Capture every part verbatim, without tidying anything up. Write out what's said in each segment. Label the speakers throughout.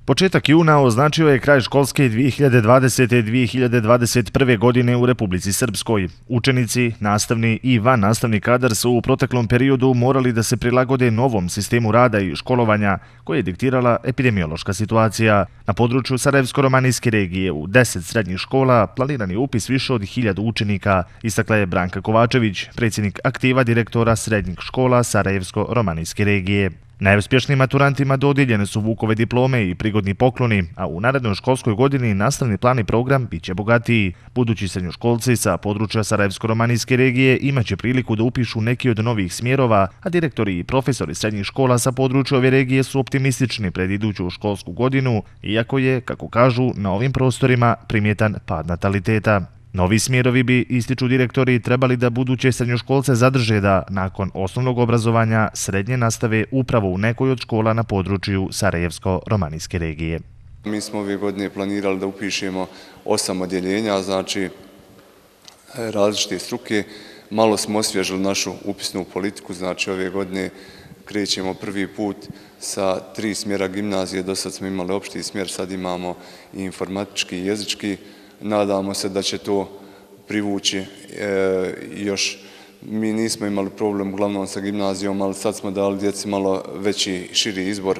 Speaker 1: Početak juna označio je kraj školske dvije hiljade dvadesete. dvije hiljade dvadeset prve. godine u Republici Srpskoj. Učenici, nastavni i van nastavni kadar su u proteklom periodu morali da se prilagode novom sistemu rada i školovanja koje je diktirala epidemiološka situacija. Na području Sarajevsko-romanijske regije u deset srednjih škola planiran je upis više od hiljadu učenika, istakla je Branka Kovačević, predsjednik aktiva direktora srednjih škola Sarajevsko-romanijske regije. Najuspješnijim maturantima dodijeljene su Vukove diplome i prigodni pokloni, a u narednoj školskoj godini nastavni plan i program biće bogatiji. Budući srednjoškolci sa područja Sarajevsko-romanijske regije imaće priliku da upišu neki od novih smjerova, a direktori i profesori srednjih škola sa područja ove regije su optimistični pred iduću školsku godinu, iako je, kako kažu, na ovim prostorima primjetan pad nataliteta. Novi smjerovi bi, ističu direktori, trebali da buduće srednjoškolce zadrže da, nakon osnovnog obrazovanja, srednje nastave upravo u nekoj od škola na području Sarajevsko-romanijske regije.
Speaker 2: Mi smo ove godine planirali da upišemo osam odjeljenja, znači različite struke. Malo smo osvježili našu upisnu politiku, znači ove godine krećemo prvi put sa tri smjera gimnazije. Do sad smo imali opšti smjer, sad imamo i informatički i jezički. Nadamo se da će to privući još. Mi nismo imali problem uglavnom sa gimnazijom, ali sad smo dali djeci malo veći, širi izbor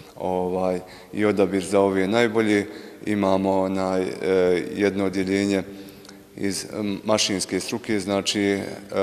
Speaker 2: i odabir za ove najbolje. Imamo jedno odjeljenje iz mašinske struke, znači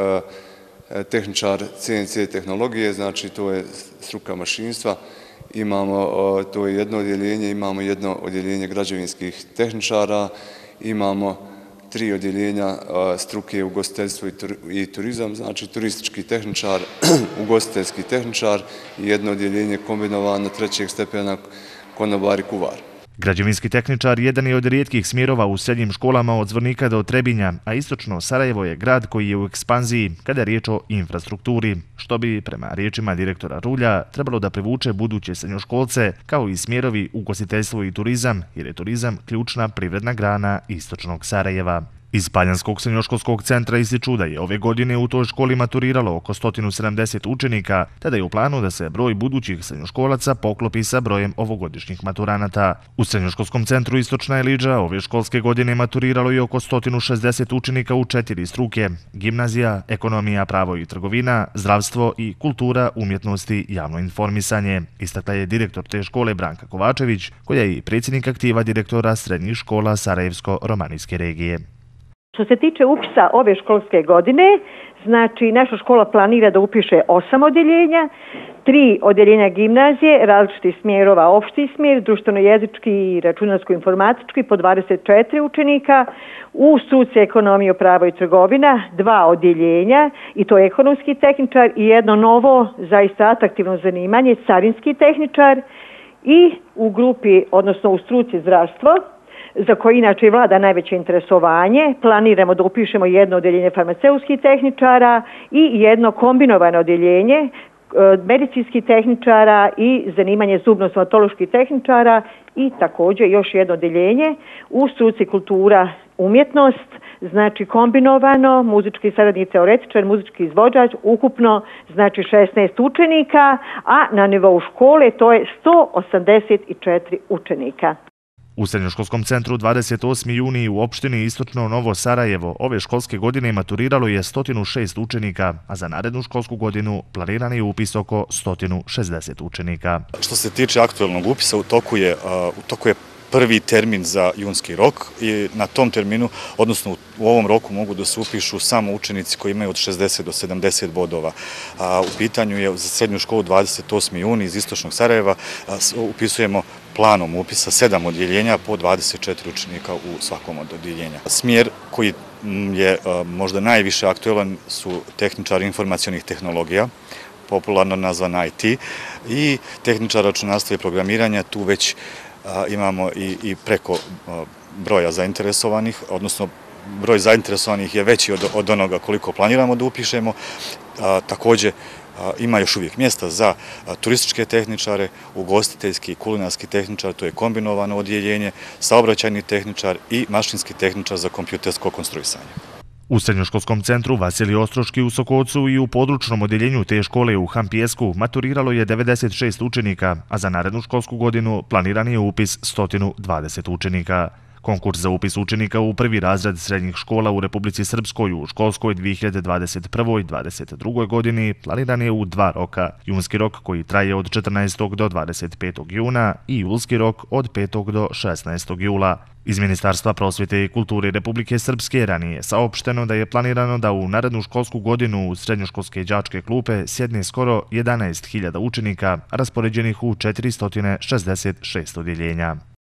Speaker 2: tehničar C N C tehnologije, znači to je struka mašinstva. Imamo to je jedno odjeljenje, imamo jedno odjeljenje građevinskih tehničara, imamo tri odjeljenja struke ugostiteljstvo i turizam, znači turistički tehničar, ugostiteljski tehničar i jedno odjeljenje kombinovano trećeg stepena konobar i kuvar.
Speaker 1: Građevinski tehničar jedan je od rijetkih smjerova u srednjim školama od Zvornika do Trebinja, a istočno Sarajevo je grad koji je u ekspanziji kada je riječ o infrastrukturi, što bi, prema riječima direktora Rulja, trebalo da privuče buduće srednjoškolce, kao i smjerovi ugostiteljstvo i turizam, jer je turizam ključna privredna grana istočnog Sarajeva. Iz Paljanskog srednjoškolskog centra ističu da je ove godine u toj školi maturiralo oko sto sedamdeset učenika, tada je u planu da se broj budućih srednjoškolaca poklopi sa brojem ovogodišnjih maturanata. U srednjoškolskom centru Istočna Eliđa ove školske godine maturiralo je oko sto šezdeset učenika u četiri struke: gimnazija, ekonomija, pravo i trgovina, zdravstvo i kultura, umjetnosti, javno informisanje, istakla je direktor te škole Branka Kovačević, koja je i predsjednik aktiva direktora srednjih škola Sarajevsko-romanijske regije.
Speaker 3: Što se tiče upisa ove školske godine, znači naša škola planira da upiše osam odjeljenja, tri odjeljenja gimnazije, različitih smjerova, opšti smjer, društveno-jezički i računarsko-informatički po dvadeset četiri učenika, u struci ekonomije, pravo i trgovina, dva odjeljenja, i to ekonomski tehničar i jedno novo, zaista atraktivno zanimanje, carinski tehničar, i u grupi, odnosno u struci zdravstvo, za koje inače vlada najveće interesovanje, planiramo da upišemo jedno odjeljenje farmaceutskih tehničara i jedno kombinovano odjeljenje medicinskih tehničara i zanimanje zubno-stomatoloških tehničara, i također još jedno odjeljenje u struci kultura umjetnost, znači kombinovano, muzički saradni teoretičar, muzički izvođač, ukupno znači šesnaest učenika, a na nivou škole to je sto osamdeset četiri učenika.
Speaker 1: U srednjoškolskom centru dvadeset osmi juni u opštini Istočno Novo Sarajevo ove školske godine maturiralo je sto šest učenika, a za narednu školsku godinu planiran je upis oko sto šezdeset učenika.
Speaker 4: Što se tiče aktualnog upisa, u toku je, u toku je prvi termin za junski rok i na tom terminu, odnosno u ovom roku, mogu da se upišu samo učenici koji imaju od šezdeset do sedamdeset bodova. U pitanju je za srednju školu dvadeset osmi juni iz Istočnog Sarajeva, upisujemo planom upisa sedam odjeljenja po dvadeset četiri učenika u svakom od odjeljenja. Smjer koji je možda najviše aktuelan su tehničari informacionih tehnologija, popularno nazvan I T, i tehničar računarstva i programiranja. Tu već imamo i preko broja zainteresovanih, odnosno broj zainteresovanih je veći od onoga koliko planiramo da upišemo. Također ima još uvijek mjesta za turističke tehničare, ugostiteljski i kulinarski tehničar, to je kombinovano odjeljenje, saobraćajni tehničar i mašinski tehničar za kompjutersko konstruisanje.
Speaker 1: U srednjoškolskom centru Vasilij Ostroški u Sokocu i u područnom odjeljenju te škole u Hampijesku maturiralo je devedeset šest učenika, a za narednu školsku godinu planiran je upis sto dvadeset učenika. Konkurs za upis učenika u prvi razred srednjih škola u Republici Srpskoj u školskoj dvije hiljade dvadeset prve dvadeset druge godini planiran je u dva roka. Junski rok koji traje od četrnaestog do dvadeset petog juna i julski rok od petog do šesnaestog jula. Iz Ministarstva prosvjete i kulture Republike Srpske ranije je saopšteno da je planirano da u narednu školsku godinu u srednjoškolske đačke klupe sjedne skoro jedanaest hiljada učenika raspoređenih u četiristo šezdeset šest odjeljenja.